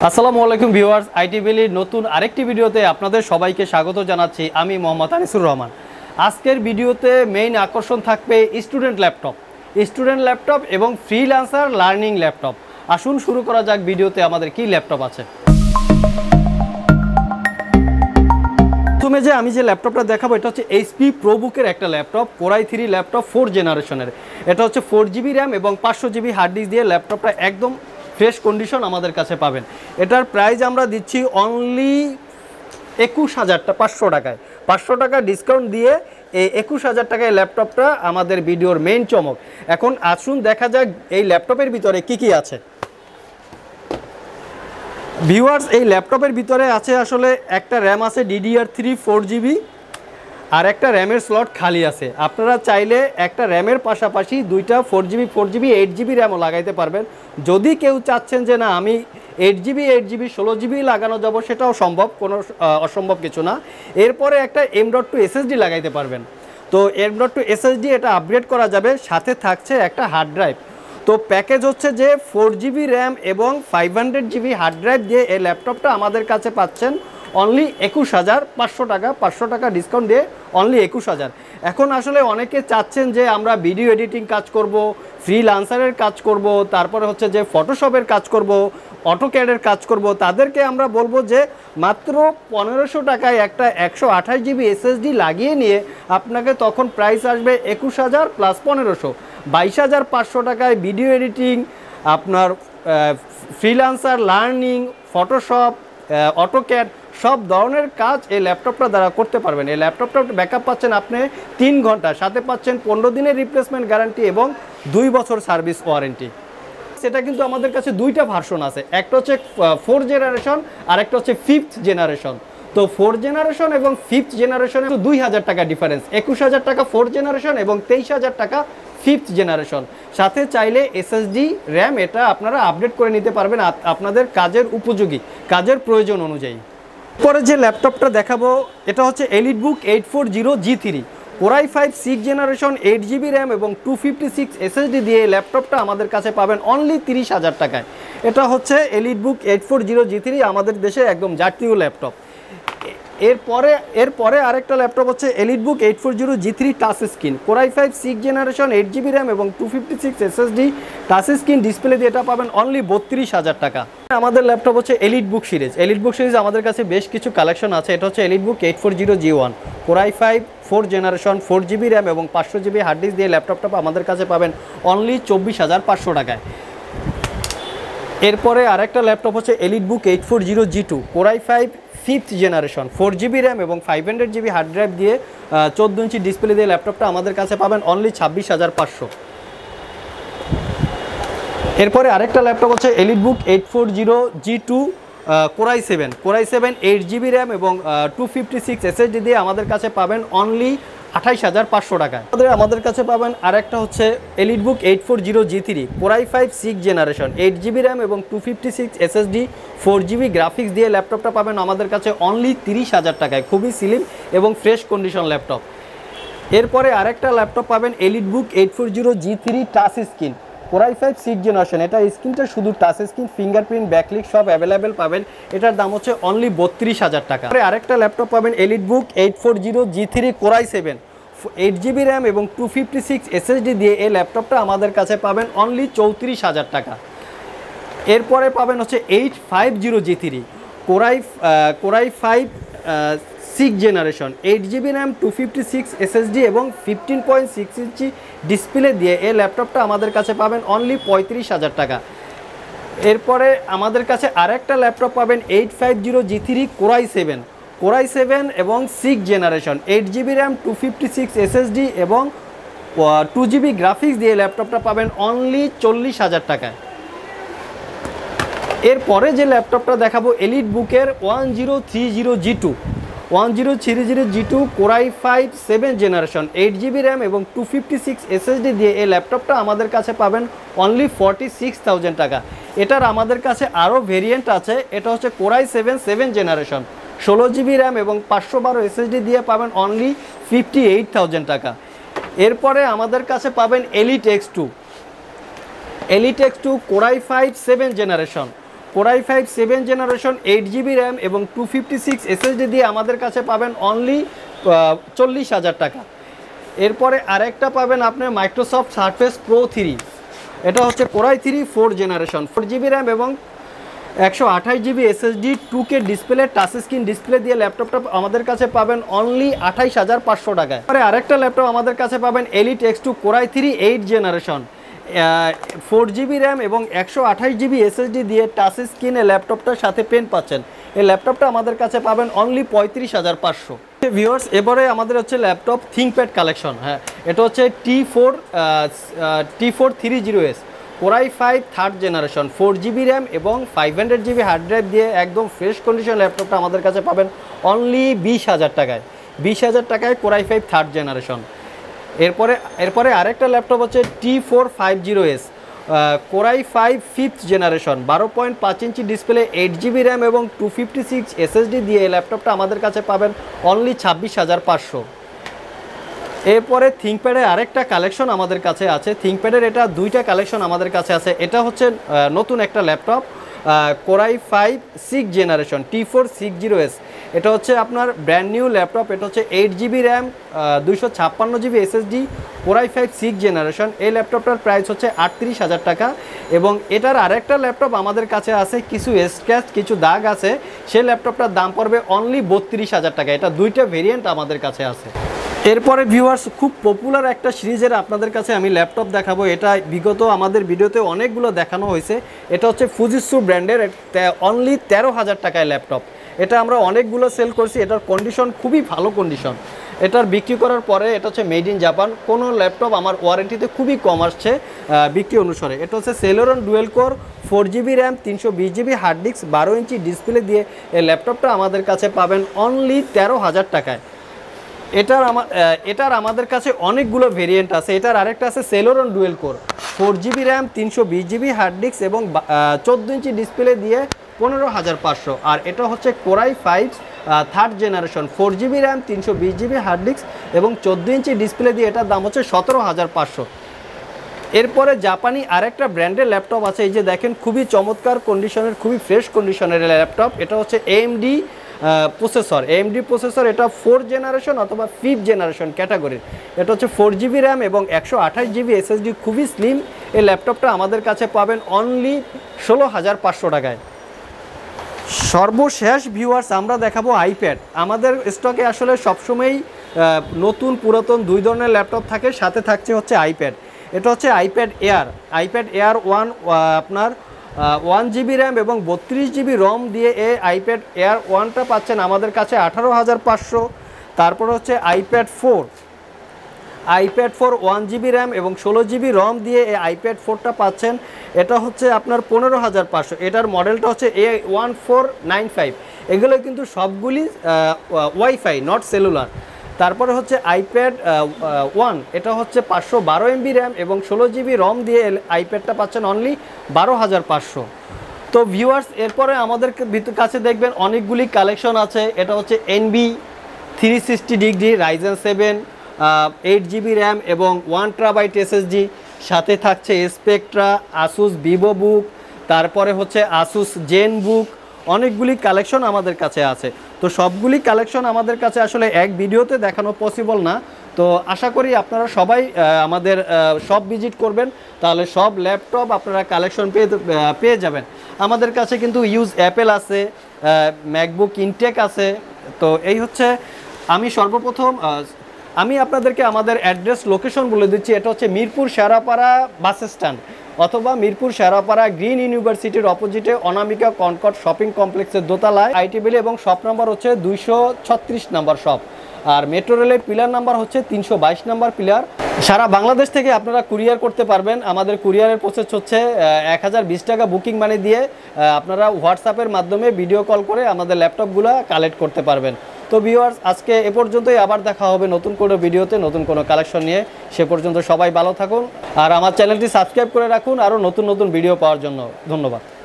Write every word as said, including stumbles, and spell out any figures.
আসসালামু আলাইকুম viewers, IT ভ্যালির নতুন আরেকটি ভিডিওতে আপনাদের সবাইকে স্বাগত জানাচ্ছি। আমি মোহাম্মদ আনিসুর রহমান। আজকের ভিডিওতে মেইন আকর্ষণ থাকবে স্টুডেন্ট ল্যাপটপ স্টুডেন্ট ল্যাপটপ এবং ফ্রিল্যান্সার লার্নিং ল্যাপটপ। আসুন শুরু করা যাক ভিডিওতে আমাদের কি ল্যাপটপ আছে। প্রথমে যে আমি যে ল্যাপটপটা দেখাবো এটা হচ্ছে এইচপি প্রোবুকের একটা laptop, core i three laptop four জেনারেশনের। এটা হচ্ছে ফোর জিবি র্যাম এবং পাঁচশো জিবি হার্ড ডিস্ক দিয়ে ল্যাপটপটা একদম ফ্রেশ কন্ডিশন আমাদের কাছে পাবেন। এটার প্রাইস আমরা দিচ্ছি অনলি একুশ হাজারটা পাঁচশো টাকায় পাঁচশো টাকা ডিসকাউন্ট দিয়ে এই একুশ হাজার টাকায় ল্যাপটপটা আমাদের ভিডিওর মেইন চমক। এখন আসুন দেখা যাক এই ল্যাপটপের ভিতরে কি কি আছে। ভিউয়ার্স, এই ল্যাপটপের ভিতরে আছে আসলে একটা র্যাম আছে ডিডিআর থ্রি ফোর জিবি, আর একটা র্যামের স্লট খালি আছে। আপনারা চাইলে একটা র্যামের পাশাপাশি দুইটা four GB four GB eight GB র্যামও লাগাইতে পারবেন। যদি কেউ চাচ্ছেন যে না আমি এইট জিবি এইট জিবি ষোলো জিবি লাগানো যাব, সেটাও সম্ভব, কোনো অসম্ভব কিছু না। এরপরে একটা এম ডট টু এসএসডি লাগাইতে পারবেন। তো এম ডট টু এসএসডি এটা আপগ্রেড করা যাবে, সাথে থাকছে একটা হার্ড ড্রাইভ। তো প্যাকেজ হচ্ছে যে ফোর জিবি র্যাম এবং five hundred GB hard drive দিয়ে এই ল্যাপটপটা আমাদের কাছে পাচ্ছেন অনলি একুশ হাজার পাঁচশো টাকা পাঁচশো টাকা ডিসকাউন্ট দিয়ে অনলি একুশ হাজার। এখন আসলে অনেকে চাচ্ছেন যে আমরা ভিডিও এডিটিং কাজ করব, ফ্রিল্যান্সারের কাজ করব, তারপরে হচ্ছে যে ফটোশপের কাজ করব, অটোক্যাডের কাজ করব, তাদেরকে আমরা বলবো যে মাত্র পনেরোশো টাকায় একটা একশো আঠাশ জিবি এসএসডি লাগিয়ে নিয়ে আপনাকে তখন প্রাইস আসবে একুশ হাজার প্লাস পনেরোশো বাইশ হাজার পাঁচশো টাকায় ভিডিও এডিটিং, আপনার ফ্রিল্যান্সার লার্নিং, ফটোশপ, অটোক্যাড সব ধরনের কাজ এই ল্যাপটপটা দ্বারা করতে পারবেন। এই ল্যাপটপটা ব্যাকআপ পাচ্ছেন আপনি তিন ঘন্টা, সাথে পাচ্ছেন পনেরো দিনের রিপ্লেসমেন্ট গ্যারান্টি এবং দুই বছর সার্ভিস ওয়ারেন্টি। সেটা কিন্তু আমাদের কাছে দুইটা ভার্সন আছে, একটা হচ্ছে ফোর জেনারেশন আর একটা হচ্ছে ফিফথ জেনারেশন। তো ফোর জেনারেশন এবং ফিফথ জেনারেশনে দুই হাজার টাকা ডিফারেন্স, একুশ হাজার টাকা ফোর জেনারেশন এবং তেইশ হাজার টাকা ফিফথ জেনারেশন। সাথে চাইলে এসএসডি র্যাম এটা আপনারা আপডেট করে নিতে পারবেন আপনাদের কাজের উপযোগী, কাজের প্রয়োজন অনুযায়ী। পরে যে ল্যাপটপটা দেখাবো এটা হচ্ছে EliteBook eight four zero G three, core i five six generation, eight GB RAM এবং টু ফিফটি সিক্স এসএসডি দিয়ে ল্যাপটপটা আমাদের কাছে পাবেন অনলি তিরিশ হাজার টাকায়। এটা হচ্ছে EliteBook eight four zero G three, আমাদের দেশে একদম জাতীয় ল্যাপটপ। এরপরে এরপরে আরেকটা ল্যাপটপ হচ্ছে EliteBook eight four zero G three touch screen, core i five six generation, eight GB RAM এবং two fifty six SSD, touch screen display দিয়ে এটা পাবেন অনলি বত্রিশ হাজার টাকা। আমাদের ল্যাপটপ হচ্ছে এলিটবুক সিরিজ। এলিটবুক সিরিজ আমাদের কাছে বেশ কিছু কালেকশন আছে। এটা হচ্ছে EliteBook eight four zero G one, core i five four generation, four GB RAM এবং পাঁচশো জিবি হার্ড ডিস্ক দিয়ে ল্যাপটপটা আমাদের কাছে পাবেন অনলি চব্বিশ হাজার পাঁচশো টাকায়। এরপরে আরেকটা ল্যাপটপ হচ্ছে EliteBook eight four zero G two, core i five fifth generation, four GB RAM এবং five hundred GB hard drive দিয়ে চোদ্দো ইঞ্চি ডিসপ্লে দিয়ে ল্যাপটপটা আমাদের কাছে পাবেন অনলি ছাব্বিশ হাজার পাঁচশো। এরপরে আরেকটা ল্যাপটপ হচ্ছে EliteBook eight four zero G two, core i seven core i seven eight GB RAM এবং টু ফিফটি সিক্স এসএসডি দিয়ে আমাদের কাছে পাবেন অনলি আঠাইশ হাজার পাঁচশো টাকায়। আমাদের কাছে পাবেন আরেকটা হচ্ছে EliteBook eight four zero G three, core i five six generation, eight GB RAM এবং two fifty six SSD, four GB graphics দিয়ে ল্যাপটপটা পাবেন আমাদের কাছে অনলি তিরিশ হাজার টাকায়। খুবই স্লিম এবং ফ্রেশ কন্ডিশন ল্যাপটপ। এরপরে আরেকটা ল্যাপটপ পাবেন EliteBook eight four zero G three touch screen, core i five six generation. এটা স্ক্রিনটা শুধু টাচ স্ক্রিন, ফিঙ্গারপ্রিন্ট, ব্যাকলিক সব অ্যাভেলেবেল পাবেন। এটার দাম হচ্ছে অনলি বত্রিশ হাজার টাকা। আরেকটা ল্যাপটপ পাবেন EliteBook eight four zero G three, core i seven, eight GB RAM এবং টু ফিফটি সিক্স এসএসডি দিয়ে এই ল্যাপটপটা আমাদের কাছে পাবেন অনলি চৌত্রিশ হাজার টাকা। এরপরে পাবেন হচ্ছে eight five zero G three, core i core i five six generation, eight GB RAM, two fifty six SSD এবং ফিফটিন পয়েন্ট সিক্স ইঞ্চি ডিসপ্লে দিয়ে এই ল্যাপটপটা আমাদের কাছে পাবেন অনলি পঁয়ত্রিশ হাজার টাকা। এরপরে আমাদের কাছে আরেকটা ল্যাপটপ পাবেন eight five zero G three, core i seven core i seven এবং six generation, eight GB RAM, two fifty six SSD এবং টু জিবি গ্রাফিক্স দিয়ে ল্যাপটপটা পাবেন অনলি চল্লিশ হাজার টাকায়। এরপরে যে ল্যাপটপটা দেখাবো এলিটবুকের one zero three zero G two, one zero three zero G two, core i five seven generation, eight GB RAM এবং টু ফিফটি সিক্স এসএসডি দিয়ে এই ল্যাপটপটা আমাদের কাছে পাবেন অনলি ফর্টি সিক্স থাউজেন্ড টাকা। এটার আমাদের কাছে আরও ভেরিয়েন্ট আছে। এটা হচ্ছে core i seven seven generation, ষোলো জিবি র্যাম এবং পাঁচশো বারো এসএসডি দিয়ে পাবেন অনলি ফিফটি এইট থাউজেন্ড টাকা। এরপরে আমাদের কাছে পাবেন Elite X two, Elite X two, core i five seven generation, core i five seven generation eight GB RAM এবং টু ফিফটি সিক্স এসএসডি দিয়ে আমাদের কাছে পাবেন অনলি চল্লিশ হাজার টাকা। এরপরে আরেকটা পাবেন আপনি মাইক্রোসফট সারফেস প্রো থ্রি, এটা হচ্ছে core i three four generation, four GB RAM এবং একশো আঠাশ GB SSD, two K display, touch screen display দিয়ে ল্যাপটপটা আমাদের কাছে পাবেন অনলি আঠাইশ হাজার পাঁচশো টাকায়। পরে আরেকটা ল্যাপটপ আমাদের কাছে পাবেন Elite X two core i three eight generation, four GB RAM এবং একশো আঠাশ জিবি এসএসডি দিয়ে টাচ স্ক্রিনে ল্যাপটপটার সাথে পেন পাচ্ছেন। এই ল্যাপটপটা আমাদের কাছে পাবেন অনলি পঁয়ত্রিশ হাজার পাঁচশো। ভিউয়ার্স, এবারে আমাদের হচ্ছে ল্যাপটপ থিংকপ্যাড কালেকশন। হ্যাঁ, এটা হচ্ছে T four T four three zero S core i five third generation, four GB RAM এবং five hundred GB hard drive দিয়ে একদম ফ্রেশ কন্ডিশন ল্যাপটপটা আমাদের কাছে পাবেন অনলি বিশ হাজার টাকায়। বিশ হাজার টাকায় কোরাই ফাইভ থার্ড জেনারেশন। এরপরে এরপরে আরেকটা ল্যাপটপ হচ্ছে T four five zero S core i five fifth generation, বারো পয়েন্ট পাঁচ ইঞ্চি ডিসপ্লে, এইট জিবি র্যাম এবং টু ফিফটি সিক্স এসএসডি দিয়ে এই ল্যাপটপটা আমাদের কাছে পাবেন অনলি ছাব্বিশ হাজার পাঁচশো। এরপরে থিংকপ্যাডের আরেকটা কালেকশন আমাদের কাছে আছে। থিংকপ্যাডের এটা দুইটা কালেকশন আমাদের কাছে আছে। এটা হচ্ছে নতুন একটা laptop core i five six generation T four six zero S, এটা হচ্ছে আপনার ব্র্যান্ড নিউ ল্যাপটপ। এটা হচ্ছে এইট জিবি র্যাম, দুইশো ছাপ্পান্ন GB SSD, core i five six generation. এই ল্যাপটপটার প্রাইস হচ্ছে আটত্রিশ হাজার টাকা। এবং এটার আরেকটা ল্যাপটপ আমাদের কাছে আছে, কিছু স্ক্র্যাচ কিছু দাগ আছে, সেই ল্যাপটপটার দাম পড়বে অনলি বত্রিশ হাজার টাকা। এটা দুইটা ভেরিয়েন্ট আমাদের কাছে আছে। এরপরে ভিউয়ার্স, খুব পপুলার একটা সিরিজের আপনাদের কাছে আমি ল্যাপটপ দেখাবো। এটা বিগত আমাদের ভিডিওতে অনেকগুলো দেখানো হয়েছে। এটা হচ্ছে ফুজিৎসু ব্র্যান্ডের অনলি তেরো হাজার টাকায় ল্যাপটপ। এটা আমরা অনেকগুলো সেল করছি। এটার কন্ডিশন খুবই ভালো কন্ডিশন। এটার বিক্রি করার পরে এটা হচ্ছে মেড ইন জাপান। কোনো ল্যাপটপ আমার ওয়ারেন্টিতে খুবই কম আসছে বিক্রি অনুসারে। এটা হচ্ছে Celeron dual core, four GB RAM, তিনশো বিশ জিবি হার্ড ডিস্ক, বারো ইঞ্চি ডিসপ্লে দিয়ে এই ল্যাপটপটা আমাদের কাছে পাবেন অনলি তেরো হাজার টাকায়। এটার আমার এটার আমাদের কাছে অনেকগুলো ভেরিয়েন্ট আছে। এটার আরেকটা আছে Celeron dual core, four GB RAM, তিনশো বিশ জিবি হার্ড ডিস্ক এবং চোদ্দো ইঞ্চি ডিসপ্লে দিয়ে পনেরো হাজার পাঁচশো। আর এটা হচ্ছে core i five third generation, four GB RAM, তিনশো বিশ জিবি হার্ড ডিস্ক এবং চোদ্দো ইঞ্চি ডিসপ্লে দিয়ে এটার দাম হচ্ছে সতেরো হাজার পাঁচশো। এরপরে জাপানি আরেকটা ব্র্যান্ডের ল্যাপটপ আছে। এই যে দেখেন, খুবই চমৎকার কন্ডিশনের, খুবই ফ্রেশ কন্ডিশনের ল্যাপটপ। এটা হচ্ছে এএমডি প্রসেসর, এএমডি প্রসেসর। এটা ফোর জেনারেশন অথবা ফিফথ জেনারেশন ক্যাটাগরির। এটা হচ্ছে ফোর জিবি র্যাম এবং একশো আঠাশ জিবি এসএসডি, খুবই স্লিম। এই ল্যাপটপটা আমাদের কাছে পাবেন অনলি ষোলো হাজার পাঁচশো টাকায়। সর্বশেষ ভিউয়ার্স, আমরা দেখাবো আইপ্যাড। আমাদের স্টকে আসলে সবসময়ই নতুন পুরাতন দুই ধরনের ল্যাপটপ থাকে, সাথে থাকছে হচ্ছে আইপ্যাড। এটা হচ্ছে iPad Air, iPad Air one, আপনার ওয়ান জিবি র্যাম এবং বত্রিশ জিবি রম দিয়ে এই আইপ্যাড এয়ার ওয়ানটা পাচ্ছেন আমাদের কাছে আঠারো হাজার পাঁচশো। তারপর হচ্ছে iPad four, iPad four one GB RAM এবং ষোলো জিবি রম দিয়ে এই আইপ্যাড ফোরটা পাচ্ছেন, এটা হচ্ছে আপনার পনেরো হাজার পাঁচশো। এটার মডেলটা হচ্ছে A one four nine five. এগুলো কিন্তু সবগুলি ওয়াইফাই, নট সেলুলার। তারপরে হচ্ছে আইপ্যাড ওয়ান, এটা হচ্ছে পাঁচশো বারো এমবি র্যাম এবং ষোলো জিবি রম দিয়ে আইপ্যাডটা পাচ্ছেন অনলি বারো হাজার পাঁচশো। তো ভিউয়ার্স, এরপরে আমাদের কাছে দেখবেন অনেকগুলি কালেকশন আছে। এটা হচ্ছে NB three sixty degree Ryzen seven, eight GB RAM এবং ওয়ান টেরাবাইট এসএসডি, সাথে থাকছে স্পেকট্রা, আসুস ভিভো বুক, তারপরে হচ্ছে আসুস জেন বুক। অনেকগুলি কালেকশন আমাদের কাছে আছে। তো সবগুলি কালেকশন আমাদের কাছে আসলে এক ভিডিওতে দেখানো পসিবল না। তো আশা করি আপনারা সবাই আমাদের শপ ভিজিট করবেন, তাহলে সব ল্যাপটপ আপনারা কালেকশন পেয়ে পেয়ে যাবেন। আমাদের কাছে কিন্তু ইউজ অ্যাপেল আছে, ম্যাকবুক ইনটেক আছে। তো এই হচ্ছে, আমি সর্বপ্রথম আমি আপনাদেরকে আমাদের অ্যাড্রেস লোকেশন বলে দিচ্ছি। এটা হচ্ছে মিরপুর শেরাপাড়া বাস স্ট্যান্ড অথবা মিরপুর শেরাপাড়া গ্রিন ইউনিভার্সিটির অপোজিটে অনামিকা কনকর্ড শপিং কমপ্লেক্সের দোতলায় আইটি বিলে, এবং শপ নাম্বার হচ্ছে দুইশো ছত্রিশ নাম্বার শপ। আর মেট্রো রেলের পিলার নাম্বার হচ্ছে তিনশো বাইশ নাম্বার পিলার। সারা বাংলাদেশ থেকে আপনারা কুরিয়ার করতে পারবেন। আমাদের কুরিয়ারের প্রসেস হচ্ছে এক হাজার বিশ টাকা বুকিং মানি দিয়ে আপনারা হোয়াটসঅ্যাপের মাধ্যমে ভিডিও কল করে আমাদের ল্যাপটপগুলো কালেক্ট করতে পারবেন। তো ভিউয়ার্স, আজকে এ পর্যন্তই। আবার দেখা হবে নতুন কোনো ভিডিওতে, নতুন কোনো কালেকশন নিয়ে। সে পর্যন্ত সবাই ভালো থাকুন আর আমার চ্যানেলটি সাবস্ক্রাইব করে রাখুন আরও নতুন নতুন ভিডিও পাওয়ার জন্য। ধন্যবাদ।